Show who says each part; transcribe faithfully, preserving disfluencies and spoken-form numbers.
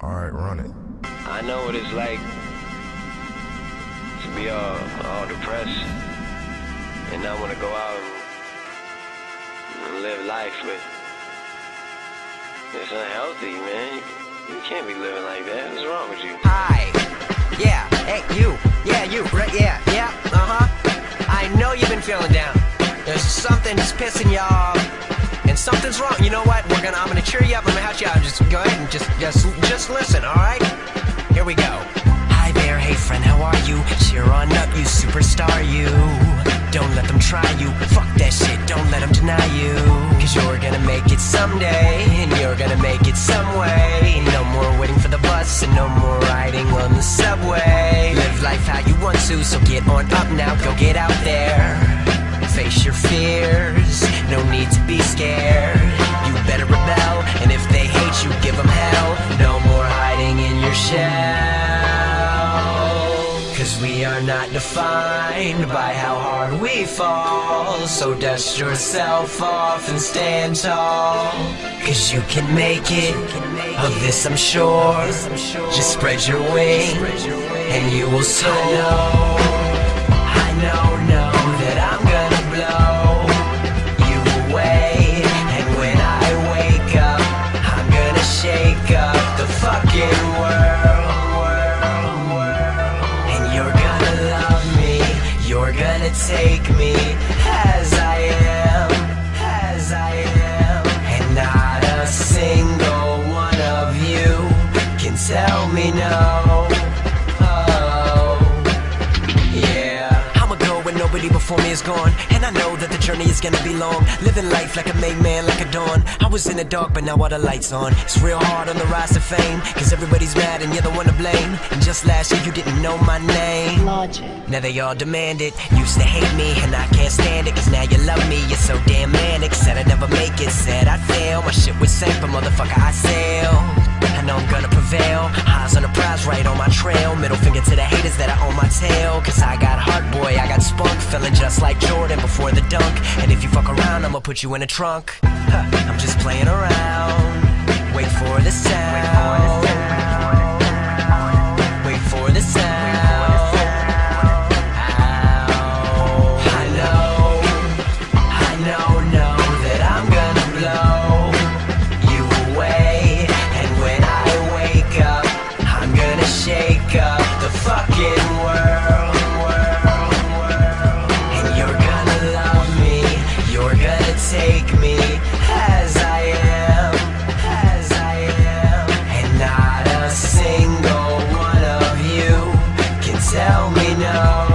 Speaker 1: Alright, run it.
Speaker 2: I know what it's like to be all, all depressed and not want to go out and live life, but it's unhealthy, man. You can't be living like that. What's wrong with you?
Speaker 3: Hi. Yeah. Hey, you. Yeah, you. Right. Yeah. Yeah. Uh-huh. I know you've been feeling down. There's something that's pissing you off, and something's wrong. You know what? We're gonna. I'm gonna cheer you up. I'm gonna help you out. Just go ahead and just, just, just listen. All right? Here we go. Hi there. Hey, friend. How are you? Cheer on up, you superstar. You. Don't let them try you. Fuck that shit. Don't let them deny you. Cause you're gonna make it someday, and you're gonna make it some way. No more waiting for the bus, and no more riding on the subway. Live life how you want to, so get on up now. Go get out there. Face your fears. No need to be scared. You better rebel, and if they hate you, give them hell. No more hiding in your shell. Cause we are not defined by how hard we fall. So dust yourself off and stand tall. Cause you can make it, of this I'm sure. Just spread your wings, and you will soar. I know, I know, know that I'm gonna blow you away. And when I wake up, I'm gonna shake up the fucking world. You're gonna take me as I am, as I am. And not a single one of you can tell me no. Oh, yeah. I'ma go when nobody before me is gone, and I know that the journey is gonna be long. Living life like a made man, like a dawn. I was in the dark, but now all the lights on. It's real hard on the rise to fame, cause everybody's mad and you're the one to blame. And just last year you didn't know my name. Logic. Now they all demand it. Used to hate me and I can't stand it, cause now you love me. You're so damn manic. Said I'd never make it, said I'd fail. My shit was sank, but motherfucker I sailed. I know I'm gonna prevail. Eyes on the prize, right on my trail. Middle finger to the haters that are on my tail. Cause I got heart, boy, I got spunk. Feeling just like Jordan before the dunk. And if you fuck around, I'ma put you in a trunk. Huh, I'm just playing around. Wait for the sound. Wait for the sound. I know, I know, know that I'm gonna blow you away. And when I wake up, I'm gonna shake up the fucking world. And you're gonna love me, you're gonna take me as I am, as I am. And not a single one of you can tell me no.